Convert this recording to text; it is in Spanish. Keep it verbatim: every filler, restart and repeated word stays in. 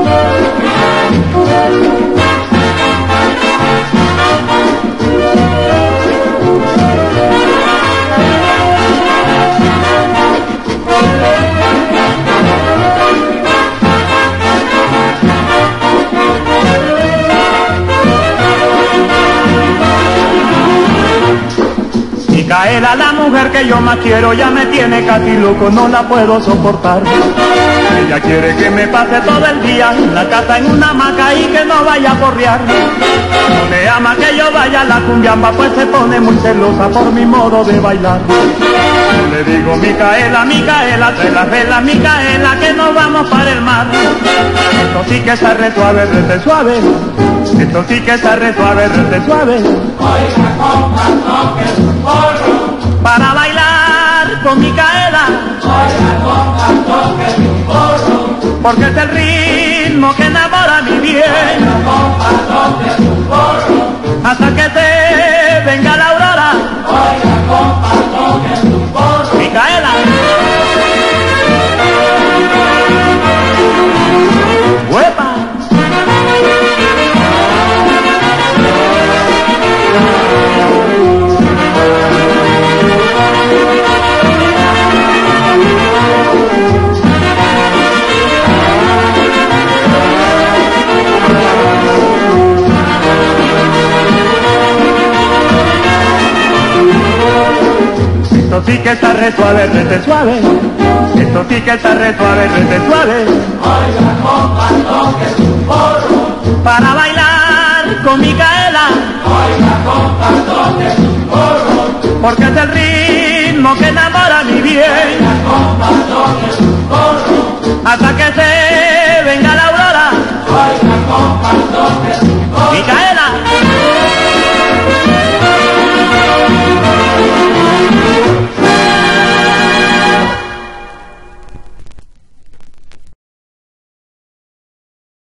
Micaela, la mujer que yo más quiero, ya me tiene casi loco, no la puedo soportar. Ella quiere que me pase todo el día en la casa en una hamaca y que no vaya a porrear. No le ama que yo vaya a la cumbiamba, pues se pone muy celosa por mi modo de bailar. Yo le digo, Micaela, Micaela, te la vela, Micaela, que nos vamos para el mar. Esto sí que está re suave, re suave. Esto sí que está re suave, re suave. Oiga, compa, toque su porro para bailar con Micaela. Oiga, compa, toque su porro porque es el ritmo que enamora mi bien. Oiga, compa, toque su porro hasta que se venga la aurora. Oiga, compa, toque su porro Micaela. ¡Huepa! Esto sí que está re suave, re suave. Esto sí que está re suave, re suave. Oiga, compa, toque su porro para bailar con Micaela. Oiga, compa, toque su porro porque es el ritmo que enamora mi bien.